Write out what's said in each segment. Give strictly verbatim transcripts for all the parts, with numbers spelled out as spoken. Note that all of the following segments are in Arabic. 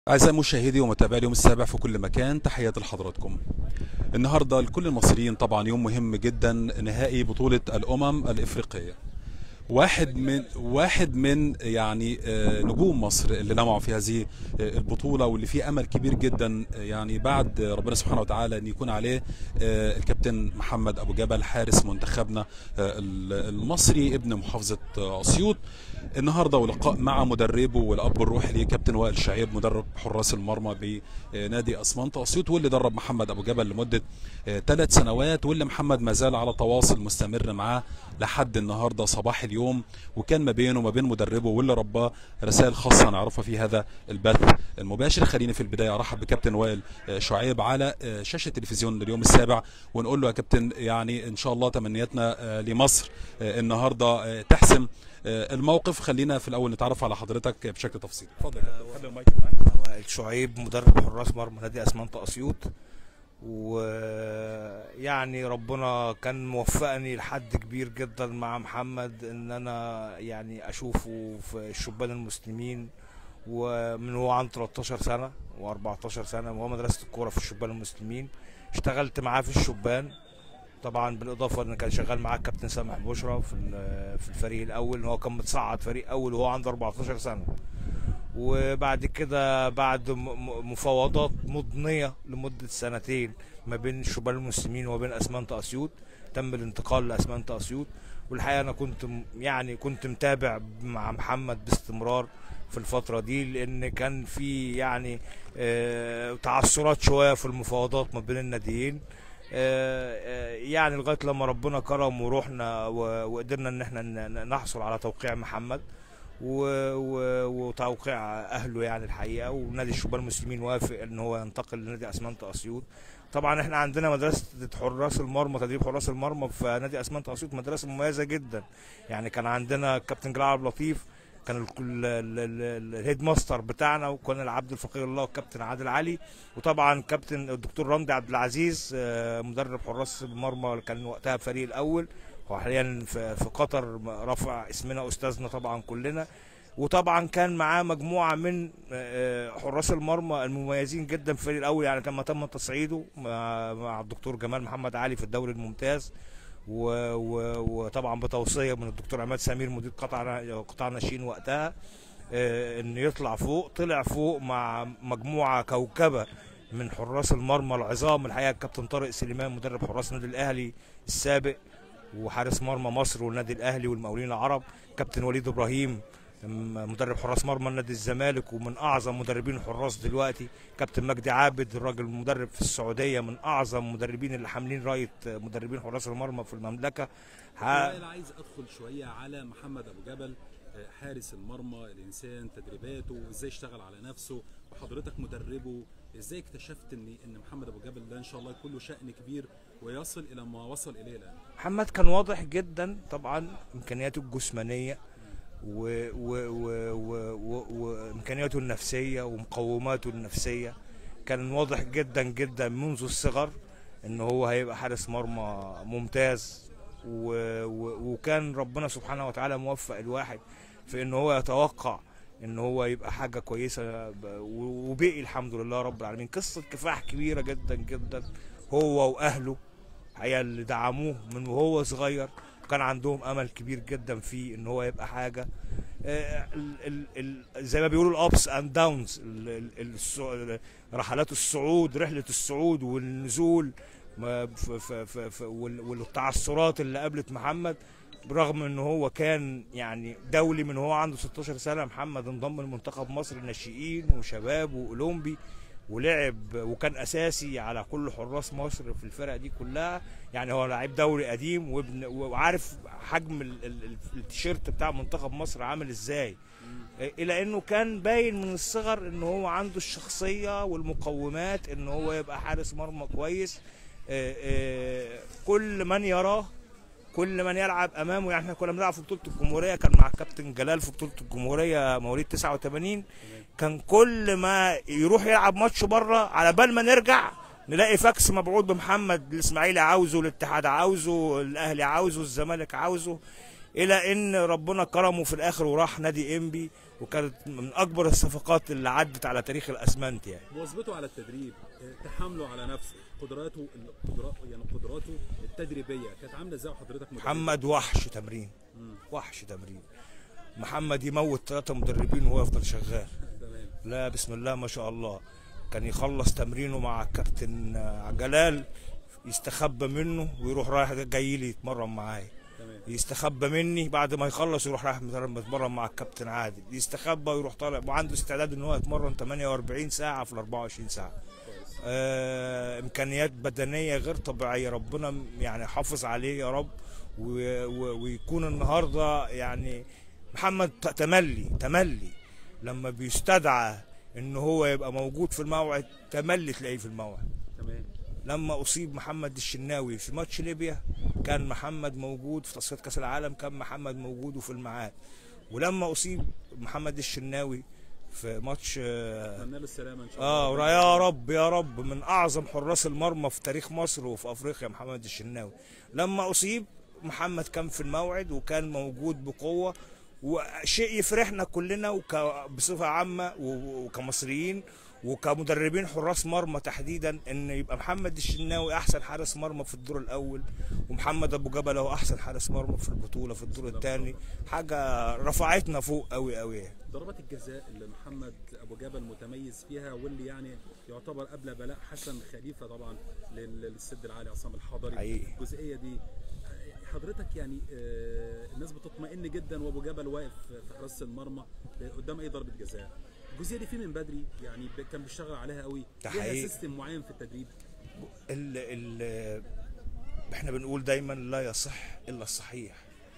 أعزائي مشاهدي ومتابعي اليوم السابع في كل مكان، تحياتي لحضراتكم. النهارده لكل المصريين طبعا يوم مهم جدا، نهائي بطولة الأمم الإفريقية. واحد من واحد من يعني آه، نجوم مصر اللي لمعوا في هذه آه، البطولة، واللي فيه أمل كبير جدا آه، يعني بعد ربنا سبحانه وتعالى أن يكون عليه آه، الكابتن محمد أبو جبل حارس منتخبنا آه، المصري ابن محافظة آه، أسيوط. النهارده ولقاء مع مدربه والاب الروحي ليه كابتن وائل شعيب، مدرب حراس المرمى بنادي اسمنت اسيوط، واللي درب محمد ابو جبل لمده ثلاث سنوات، واللي محمد ما زال على تواصل مستمر معاه لحد النهارده صباح اليوم. وكان ما بينه وما بين مدربه واللي رباه رسائل خاصه نعرفها في هذا البث المباشر. خليني في البدايه ارحب بكابتن وائل شعيب على شاشه تلفزيون اليوم السابع، ونقول له يا كابتن يعني ان شاء الله تمنياتنا لمصر النهارده تحسم الموقف. خلينا في الاول نتعرف على حضرتك بشكل تفصيلي. اتفضل يا كابتن، خلي المايك معاك. وائل شعيب، مدرب حراس مرمى نادي اسمنت اسيوط. ويعني ربنا كان موفقني لحد كبير جدا مع محمد ان انا يعني اشوفه في الشبان المسلمين، ومن هو عنده تلتاشر سنه و14 سنه وهو مدرسه الكوره في الشبان المسلمين. اشتغلت معاه في الشبان طبعا، بالاضافه ان كان شغال معاه الكابتن سامح بشرى في في الفريق الاول، ان هو كان متصعد فريق اول وهو عنده اربعتاشر سنه. وبعد كده بعد مفاوضات مضنيه لمده سنتين ما بين الشبان المسلمين وما بين اسمنت اسيوط، تم الانتقال لاسمنت اسيوط. والحقيقه انا كنت يعني كنت متابع مع محمد باستمرار في الفتره دي، لان كان في يعني تعثرات شويه في المفاوضات ما بين الناديين، يعني لغايه لما ربنا كرم ورحنا وقدرنا ان احنا نحصل على توقيع محمد وتوقيع اهله يعني الحقيقه. ونادي الشبان المسلمين وافق ان هو ينتقل لنادي اسمنت اسيوط. طبعا احنا عندنا مدرسه حراس المرمى، تدريب حراس المرمى في نادي اسمنت اسيوط مدرسه مميزه جدا. يعني كان عندنا الكابتن جلال عبد اللطيف كان الهيد ماستر بتاعنا، وكان العبد الفقير الله والكابتن عادل علي، وطبعا كابتن الدكتور رمضي عبد العزيز مدرب حراس المرمى كان وقتها فريق الاول، وحاليا في قطر رفع اسمنا استاذنا طبعا كلنا. وطبعا كان معاه مجموعه من حراس المرمى المميزين جدا في الفريق الاول، يعني لما تم تصعيده مع الدكتور جمال محمد علي في الدوري الممتاز، وطبعا بتوصيه من الدكتور عماد سمير مدير قطاع قطاع ناشئين وقتها ان يطلع فوق. طلع فوق مع مجموعه كوكبه من حراس المرمى العظام الحقيقه، الكابتن طارق سليمان مدرب حراس النادي الاهلي السابق وحارس مرمى مصر والنادي الاهلي والمقاولين العرب، كابتن وليد ابراهيم مدرب حراس مرمى نادي الزمالك ومن اعظم مدربين الحراس دلوقتي، كابتن مجدي عابد الراجل مدرب في السعوديه من اعظم مدربين اللي حاملين رايه مدربين حراس المرمى في المملكه. انا عايز ادخل شويه على محمد ابو جبل، حارس المرمى الانسان، تدريباته، ازاي اشتغل على نفسه، وحضرتك مدربه، ازاي اكتشفت ان ان محمد ابو جبل ده ان شاء الله يكون له شأن كبير ويصل الى ما وصل اليه الان؟ محمد كان واضح جدا طبعا امكانياته الجسمانيه وامكانياته النفسيه ومقوماته النفسيه. كان واضح جدا جدا منذ الصغر ان هو هيبقى حارس مرمى ممتاز، وكان ربنا سبحانه وتعالى موفق الواحد في ان هو يتوقع ان هو يبقى حاجه كويسه، وبقي الحمد لله رب العالمين. قصه كفاح كبيره جدا جدا هو واهله الحقيقه اللي دعموه من وهو صغير، وكان عندهم امل كبير جدا فيه ان هو يبقى حاجه. زي ما بيقولوا الابس اند داونز، رحلات الصعود، رحله الصعود والنزول والتعثرات اللي قابلت محمد، برغم ان هو كان يعني دولي من هو عنده ستاشر سنه. محمد انضم لمنتخب مصر الناشئين وشباب واولمبي، ولعب وكان اساسي على كل حراس مصر في الفرق دي كلها. يعني هو لعيب دوري قديم وابن وعارف حجم التيشيرت بتاع منتخب مصر عامل ازاي، الى انه كان باين من الصغر ان هو عنده الشخصيه والمقومات ان هو يبقى حارس مرمى كويس. كل من يراه، كل من يلعب امامه، يعني احنا كنا بنلعب في بطوله الجمهوريه، كان مع الكابتن جلال في بطوله الجمهوريه مواليد تسعة وتمانين. كان كل ما يروح يلعب ماتش بره على بال ما نرجع نلاقي فاكس مبعوث بمحمد، الاسماعيلي عاوزه، الاتحاد عاوزه، الاهلي عاوزه، الزمالك عاوزه. الى ان ربنا كرمه في الاخر وراح نادي انبي، وكانت من اكبر الصفقات اللي عدت على تاريخ الاسمنت يعني. مواظبته على التدريب، تحامله على نفسه، قدراته القدرات يعني قدراته التدريبيه كانت عامله ازاي وحضرتك مدرب؟ محمد وحش تمرين، وحش تمرين. محمد يموت ثلاثه مدربين وهو يفضل شغال. تمام. لا بسم الله ما شاء الله. كان يخلص تمرينه مع الكابتن جلال يستخبى منه ويروح رايح جاي لي يتمرن معايا. يستخبى مني بعد ما يخلص يروح رايح يتمرن مع الكابتن عادل، يستخبى ويروح طالع، وعنده استعداد ان هو يتمرن ثمانية وأربعين ساعه في ال أربعة وعشرين ساعه. آه امكانيات بدنيه غير طبيعيه، ربنا يعني حافظ عليه يا رب. ويكون النهارده يعني محمد تملي تملي لما بيستدعى ان هو يبقى موجود في الموعد تملي تلاقيه في الموعد. تمام. لما اصيب محمد الشناوي في ماتش ليبيا كان محمد موجود، في تصفيات كاس العالم كان محمد موجود وفي الميعاد. ولما اصيب محمد الشناوي في ماتش اتمنى له السلامه ان شاء الله. اه يا رب يا رب، من اعظم حراس المرمى في تاريخ مصر وفي افريقيا محمد الشناوي. لما اصيب محمد كان في الموعد وكان موجود بقوه، وشيء يفرحنا كلنا بصفه عامه وكمصريين وكمدربين حراس مرمى تحديدا، ان يبقى محمد الشناوي احسن حارس مرمى في الدور الاول، ومحمد ابو جبل هو احسن حارس مرمى في البطوله في الدور الثاني. حاجه رفعتنا فوق قوي قوي. ضربات الجزاء اللي محمد ابو جبل متميز فيها، واللي يعني يعتبر قبل بلاء حسن خليفه طبعا للسد العالي عصام الحضري. حقيقي. الجزئيه دي حضرتك يعني الناس بتطمئن جدا وابو جبل واقف في حراسه المرمى قدام اي ضربه جزاء. الجزئيه دي فيه من بدري يعني كان بيشتغل عليها قوي، ليها سيستم معين في التدريب. ال ال احنا بنقول دايما لا يصح الا الصحيح،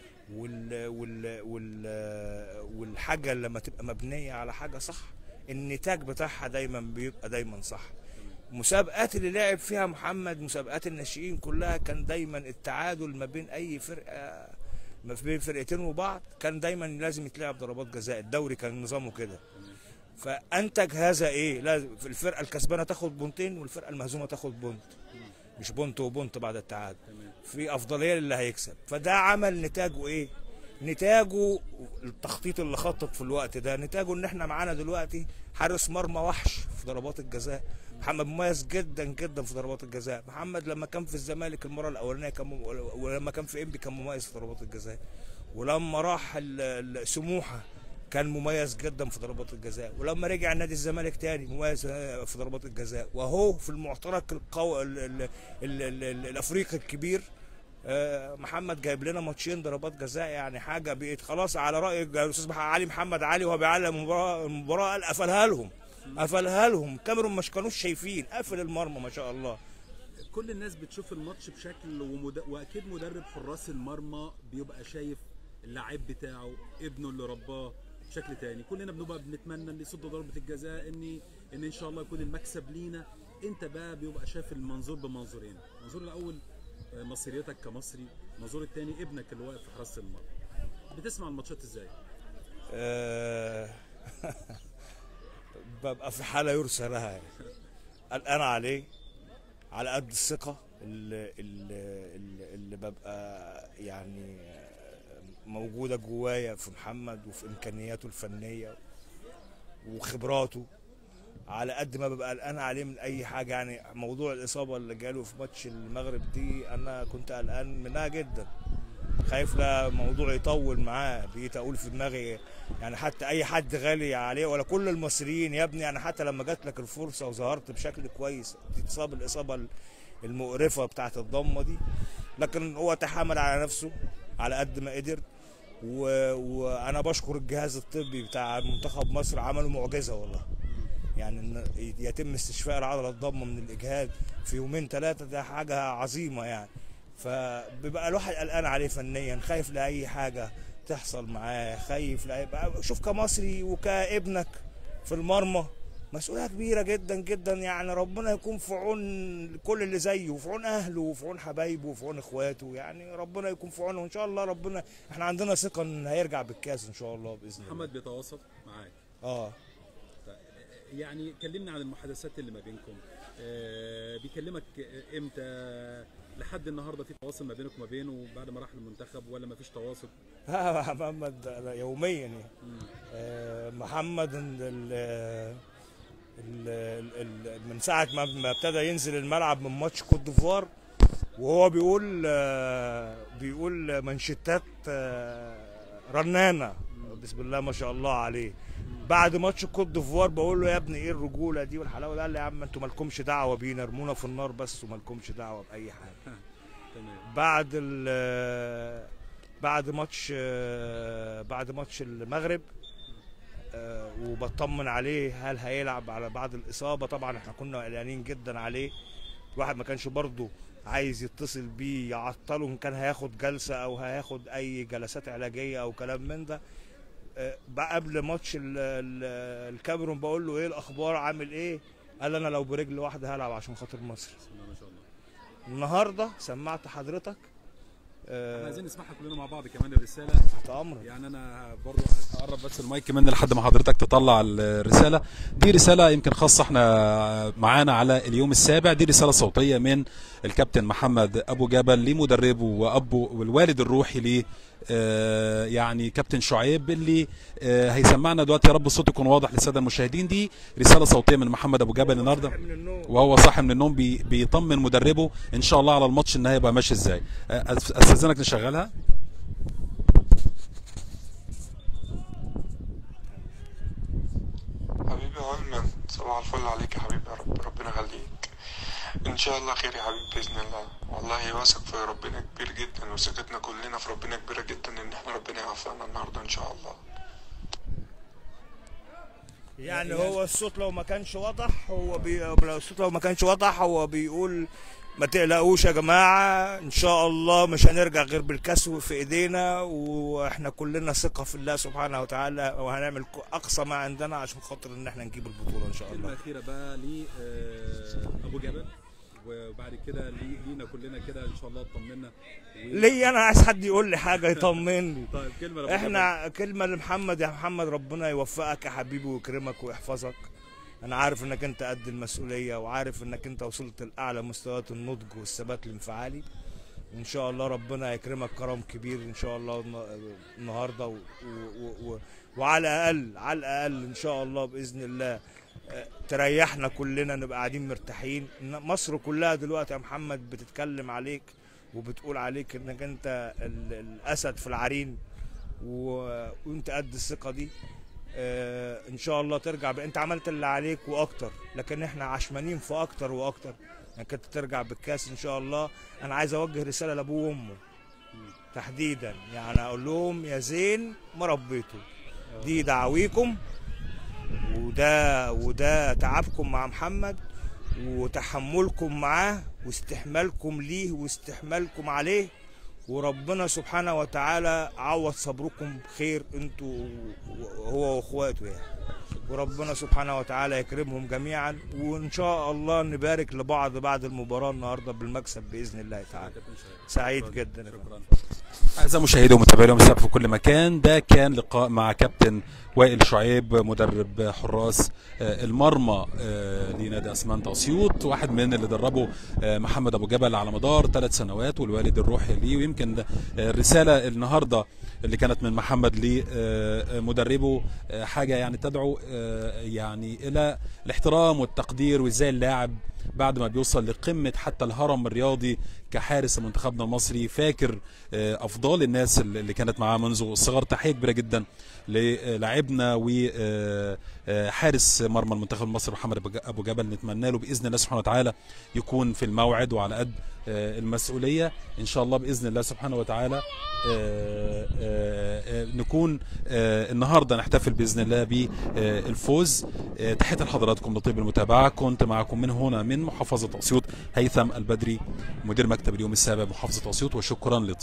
وال وال وال والحاجه لما تبقى مبنيه على حاجه صح النتاج بتاعها دايما بيبقى دايما صح. مسابقات اللي لعب فيها محمد، مسابقات الناشئين كلها كان دايما التعادل ما بين اي فرقه، ما بين فرقتين وبعض كان دايما لازم يتلعب ضربات جزاء. الدوري كان نظامه كده. فانتج هذا ايه؟ لازم في الفرقه الكسبانه تاخد بونتين والفرقه المهزومه تاخد بونت، مش بونت وبونت بعد التعادل، في افضليه للي هيكسب. فده عمل نتاجه ايه؟ نتاجه التخطيط اللي خطط في الوقت ده، نتاجه ان احنا معانا دلوقتي حارس مرمى وحش في ضربات الجزاء. محمد مميز جدا جدا في ضربات الجزاء. محمد لما كان في الزمالك المره الاولانيه كان مم... ولما كان في انبي كان مميز في ضربات الجزاء، ولما راح سموحه كان مميز جدا في ضربات الجزاء، ولما رجع نادي الزمالك تاني مميز في ضربات الجزاء. وهو في المعترك القو... ال... ال... ال... ال... ال... الافريقي الكبير محمد جايب لنا ماتشين ضربات جزاء، يعني حاجه بقت خلاص على راي الاستاذ علي محمد علي وهو بيعلم المباراه المباراه قال قفلها لهم قفلها لهم كاميرون مش كانوش شايفين، قفل المرمى ما شاء الله. كل الناس بتشوف الماتش بشكل ومد... واكيد مدرب حراس المرمى بيبقى شايف اللاعب بتاعه ابنه اللي رباه بشكل تاني. كلنا بنبقى بنتمنى ان يصد ضربه الجزاء، ان ان ان شاء الله يكون المكسب لينا. انت بقى بيبقى شايف المنظور بمنظورين، المنظور الاول مصريتك كمصري، المنظور الثاني ابنك اللي واقف في حراسه المرمى. بتسمع الماتشات ازاي؟ أه ببقى في حاله يرثى لها يعني. قلقان عليه على قد الثقه اللي, اللي, اللي ببقى يعني موجوده جوايا في محمد وفي امكانياته الفنيه وخبراته، على قد ما ببقى قلقان عليه من اي حاجه. يعني موضوع الاصابه اللي جاله في ماتش المغرب دي انا كنت قلقان منها جدا، خايف لا موضوع يطول معاه. بقيت اقول في دماغي يعني حتى اي حد غالي عليه ولا كل المصريين يا ابني، انا حتى لما جات لك الفرصه وظهرت بشكل كويس تتصاب الاصابه المقرفه بتاعت الضمه دي، لكن هو تحمل على نفسه على قد ما قدر. و... وانا بشكر الجهاز الطبي بتاع منتخب مصر، عملوا معجزه والله. يعني ان يتم استشفاء العضله الضمه من الاجهاد في يومين ثلاثه، ده حاجه عظيمه يعني. فبيبقى الواحد قلقان عليه فنيا، خايف لاي حاجه تحصل معاه، خايف لا. شوف كمصري وكابنك في المرمى مسؤوليه كبيره جدا جدا، يعني ربنا يكون في عون كل اللي زيه وفي عون اهله وفي عون حبايبه وفي عون اخواته، يعني ربنا يكون في عونه وان شاء الله. ربنا احنا عندنا ثقه ان هيرجع بالكاس ان شاء الله باذن الله. محمد بيتواصل معاك؟ اه يعني كلمنا عن المحادثات اللي ما بينكم. آه بيكلمك امتى؟ لحد النهارده في تواصل ما بينك وما بينه بعد ما راح المنتخب ولا ما فيش تواصل؟ لا محمد يوميا يعني. آه محمد ال ال ال من ساعه ما ما ابتدى ينزل الملعب من ماتش كوت ديفوار وهو بيقول آه بيقول منشتات آه رنانه، بسم الله ما شاء الله عليه. بعد ماتش كوت ديفوار بقول له يا ابني ايه الرجوله دي والحلاوه ده؟ قال لي يا عم انتوا مالكمش دعوه بينا، ارمونا في النار بس ومالكمش دعوه باي حاجه. بعد ال بعد ماتش بعد ماتش المغرب وبطمن عليه هل هيلعب على بعد الاصابه. طبعا احنا كنا قلقانين جدا عليه، الواحد ما كانش برضه عايز يتصل بيه يعطله ان كان هياخد جلسه او هياخد اي جلسات علاجيه او كلام من ده. قبل ماتش الكاميرون بقول له ايه الاخبار عامل ايه؟ قال انا لو برجل واحده هلعب عشان خاطر مصر. ما شاء الله. النهارده سمعت حضرتك احنا عايزين نسمعها كلنا مع بعض كمان الرساله. تحت امرك. يعني انا برضو اقرب بس المايك مني لحد ما حضرتك تطلع الرساله دي. رساله يمكن خاصه احنا معانا على اليوم السابع، دي رساله صوتيه من الكابتن محمد ابو جبل لمدربه وابو والوالد الروحي ل آه يعني كابتن شعيب اللي آه هيسمعنا دلوقتي. يا رب الصوت يكون واضح للساده المشاهدين. دي رساله صوتيه من محمد ابو جبل النهارده وهو صاحي من النوم بي بيطمن مدربه ان شاء الله على الماتش ان هيبقى ماشي ازاي. آه استاذنك نشغلها. حبيبي ايمن، صباح الفل عليك يا حبيبي، يا رب ربنا يخليك. ان شاء الله خير يا حبيبي باذن الله. والله واثق في ربنا كبير جدا، وثقتنا كلنا في ربنا كبيره جدا ان احنا ربنا يوفقنا النهارده ان شاء الله. يعني هو الصوت لو ما كانش واضح هو بي... لو الصوت لو ما كانش واضح هو بيقول ما تقلقوش يا جماعه ان شاء الله مش هنرجع غير بالكسو في ايدينا، واحنا كلنا ثقه في الله سبحانه وتعالى وهنعمل اقصى ما عندنا عشان خاطر ان احنا نجيب البطوله ان شاء الله. كلمه اخيره بقى لابو جبل وبعد كده لينا كلنا كده ان شاء الله اطمنا. و... ليه انا عايز حد يقول لي حاجه يطمني. طيب كلمه احنا كلمه لمحمد. يا محمد ربنا يوفقك يا حبيبي ويكرمك ويحفظك. انا عارف انك انت قد المسؤوليه وعارف انك انت وصلت لاعلى مستويات النضج والثبات الانفعالي. ان شاء الله ربنا يكرمك كرم كبير ان شاء الله النهارده و... و... و... وعلى الاقل على الاقل ان شاء الله باذن الله تريحنا كلنا نبقى قاعدين مرتاحين. مصر كلها دلوقتي يا محمد بتتكلم عليك وبتقول عليك انك انت الاسد في العرين و... وانت قد الثقه دي. اه ان شاء الله ترجع ب... انت عملت اللي عليك واكتر، لكن احنا عشمانين في اكتر واكتر انك انت ترجع بالكاس ان شاء الله. انا عايز اوجه رساله لابوه وامه تحديدا، يعني اقول لهم يا زين ما ربيته، دي دعويكم وده وده تعبكم مع محمد وتحملكم معاه واستحمالكم ليه واستحمالكم عليه، وربنا سبحانه وتعالى عوض صبركم بخير انتوا هو واخواته يعني، وربنا سبحانه وتعالى يكرمهم جميعا، وان شاء الله نبارك لبعض بعد المباراه النهارده بالمكسب باذن الله تعالى. سعيد جدا. شكرا. اعزائي مشاهدي ومتابعي اليوم السابع في كل مكان، ده كان لقاء مع كابتن وائل شعيب مدرب حراس المرمى لنادي اسمنت اسيوط، واحد من اللي دربه محمد ابو جبل على مدار ثلاث سنوات والوالد الروحي ليه. ويمكن الرساله النهارده اللي كانت من محمد لمدربه حاجه يعني تدعو يعني الى الاحترام والتقدير، وازاي اللاعب بعد ما بيوصل لقمه حتى الهرم الرياضي كحارس منتخبنا المصري فاكر افضال الناس اللي كانت معاه منذ الصغر. تحيه كبيره جدا للاعبنا وحارس مرمى المنتخب المصري محمد ابو جبل، نتمنى له باذن الله سبحانه وتعالى يكون في الموعد وعلى قد المسؤوليه ان شاء الله باذن الله سبحانه وتعالى. نكون النهارده نحتفل باذن الله بالفوز. تحيه لحضراتكم لطيب المتابعه، كنت معكم من هنا من محافظه اسيوط هيثم البدري مدير مكتب اليوم السابع محافظه اسيوط، وشكرا لطيب